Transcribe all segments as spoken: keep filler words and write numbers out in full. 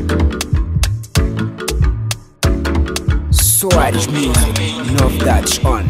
Soares Music, novidades on.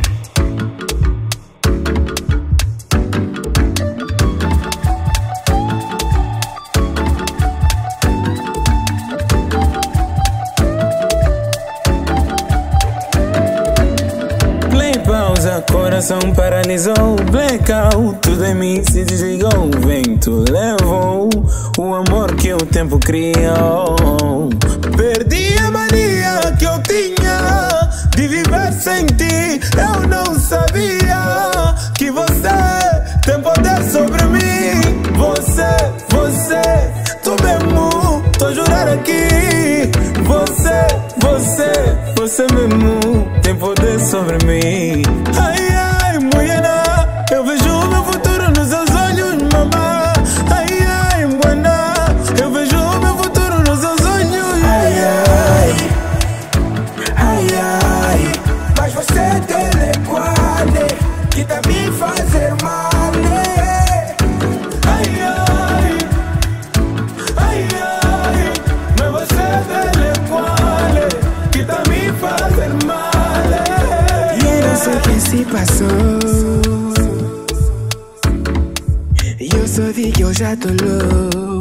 Pausa, coração paralisou, blackout, tudo em mim se desligou. O vento levou o amor que o tempo criou. Perdi a mania que eu tinha de viver sem ti. Eu não sabia que você tem poder sobre mim. Você, você, tu mesmo, tô a jurar aqui. Você, você, você mesmo tem poder sobre mim. Ai, ai, mulher, eu vejo o meu futuro nos seus olhos, mamá. Ai, ai, buena, eu vejo o meu futuro nos seus olhos. Ai, ai, ai, ai, mas você tem qual que tá me fazer mal. Ai, ai, ai, ai, mas você tem qual que tá me fazer mal. Não sei o que se passou. Eu só vi que eu já tô louco.